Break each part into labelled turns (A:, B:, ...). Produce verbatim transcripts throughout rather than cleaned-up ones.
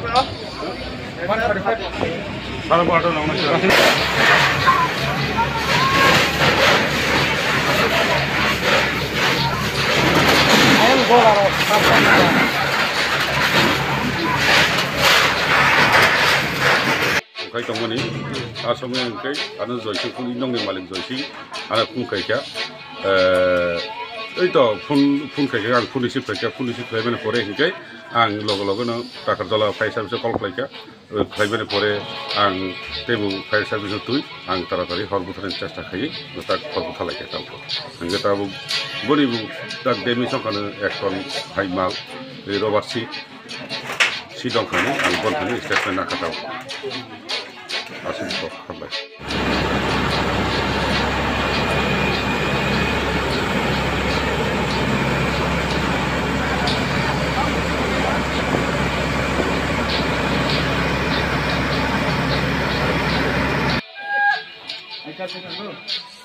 A: Kalau baru nama siapa? Ayam bola Kai tong mani, asomnya kai, anu zoisi pun indong ni malik zoisi, anak pun kai kya, itu pun pun kai kya, ang pun isi kai kya, pun isi kai mana pore hikai, ang logo logo no takar jala kai service call kai kya, kai mana pore ang tebu kai service tui, ang taratari hal bukan cesta kai, nutak hal bukan lagi tahu, ang kita bu beri bu tak demi sokana ekon kai mal, Robert si si dong kai, ang bon kai statement nak tahu. Asal itu kabar. Ayat sekian tu.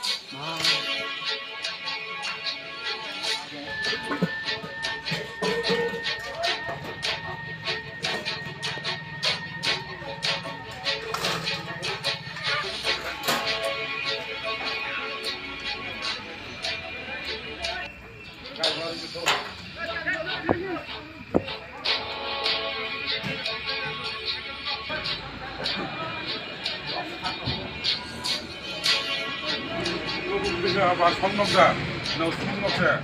A: Bisa apa somnok dah, nau somnok saya.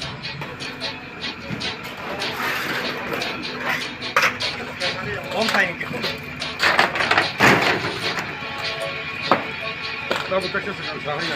A: Om saya ni. Dah betul ke sekarang sahaya?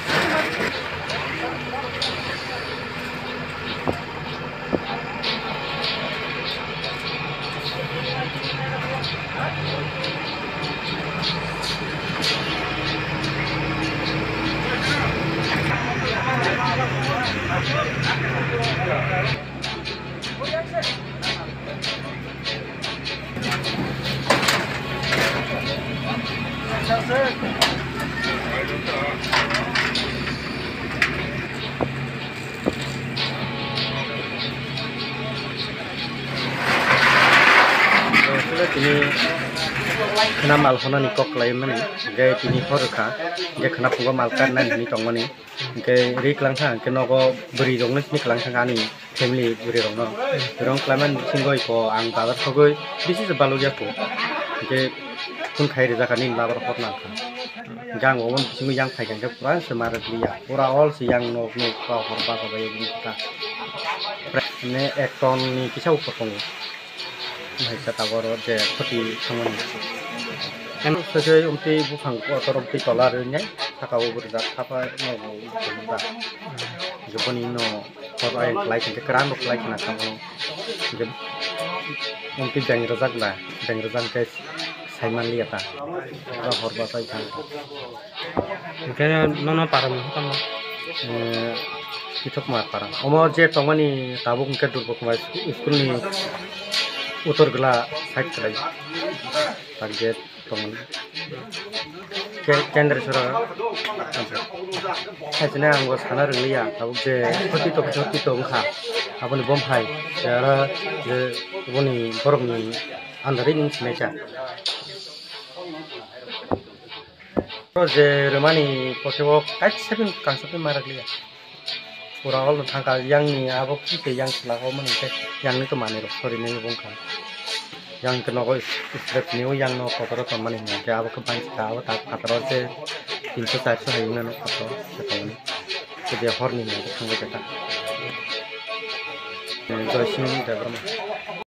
A: Ini kena mal hono ni kok lain mana gaya ini horka gaya kena punggo mal kan nan ini tong mani gaya ri kelang sang kena ko beri dong ni kelang sang ani family beri dong no rong kelaman singgoi ko ang bagar sogoi bisi sebalo dia ko gaya pun khai reza kanin bagar hot nang gang won singgoi yang khai kan ke puran semar dia pura all si yang nok nok ko horba ko bayi kita ne ekon ni kisau potong Mereka tahu je seperti teman. Kan sesuai umti bukan atau umti tolarnya, tak kau berdak apa no berdak. Jepun ino orang lain yang keran untuk lain nak kamu. Jep umti jangan rozak lah, jangan rozak ke saiman lihat ah. Kalau hormat saya kan. Kayaknya nono param kamu. Itu kemana param. Omor je teman ni tabung ke dulu kemana school ni. Utur gela side lagi, target teman. Kendra surah, saya anggo sana rengia, tahu je, seperti itu seperti itu muka, apa ni bom hai, cara je, apa ni borom ni, andarin semeja. Terus je remani, posisi kac sepin kang sepin marah dia. Orang orang tangkal yang ni apa sih yang selaka mana ke yang ni tu mana loh sorry ni bukan yang kena kau istirahat ni yang no kotor tu mana ni ke apa kebanci kau tak kotor je pintu tak sah yang no kotor setahun ni jadi horny ni tunggu kita jadi sini dah berapa